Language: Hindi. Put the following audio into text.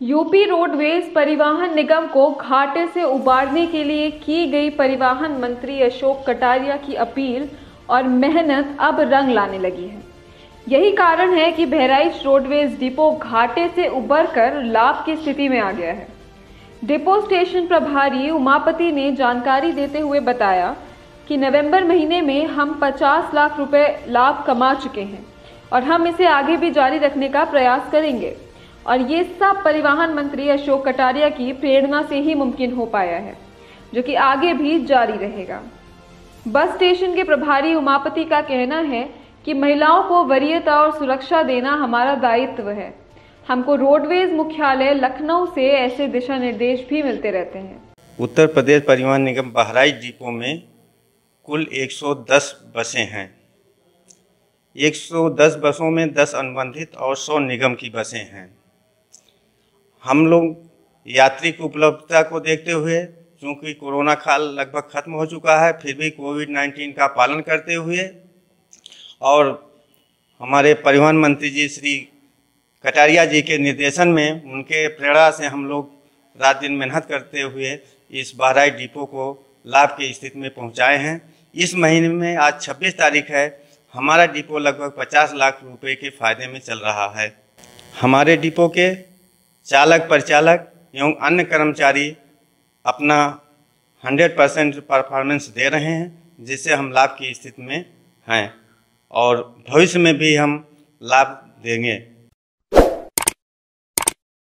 यूपी रोडवेज परिवहन निगम को घाटे से उबारने के लिए की गई परिवहन मंत्री अशोक कटारिया की अपील और मेहनत अब रंग लाने लगी है। यही कारण है कि बहराइच रोडवेज डिपो घाटे से उबरकर लाभ की स्थिति में आ गया है। डिपो स्टेशन प्रभारी उमापति ने जानकारी देते हुए बताया कि नवंबर महीने में हम 50 लाख रुपए लाभ कमा चुके हैं और हम इसे आगे भी जारी रखने का प्रयास करेंगे और ये सब परिवहन मंत्री अशोक कटारिया की प्रेरणा से ही मुमकिन हो पाया है, जो कि आगे भी जारी रहेगा। बस स्टेशन के प्रभारी उमापति का कहना है कि महिलाओं को वरीयता और सुरक्षा देना हमारा दायित्व है। हमको रोडवेज मुख्यालय लखनऊ से ऐसे दिशा निर्देश भी मिलते रहते हैं। उत्तर प्रदेश परिवहन निगम बहराइच डिपो में कुल 110 बसें हैं। 110 बसों में 10 अनुबंधित और 100 निगम की बसें हैं। हम लोग यात्री की उपलब्धता को देखते हुए, चूँकि कोरोना काल लगभग खत्म हो चुका है, फिर भी कोविड-19 का पालन करते हुए और हमारे परिवहन मंत्री जी श्री कटारिया जी के निर्देशन में, उनके प्रेरणा से हम लोग रात दिन मेहनत करते हुए इस बहराइच डिपो को लाभ की स्थिति में पहुंचाए हैं। इस महीने में आज 26 तारीख है, हमारा डिपो लगभग 50 लाख रुपए के फायदे में चल रहा है। हमारे डिपो के चालक, परिचालक एवं अन्य कर्मचारी अपना 100% परफॉर्मेंस दे रहे हैं, जिससे हम लाभ की स्थिति में हैं और भविष्य में भी हम लाभ देंगे।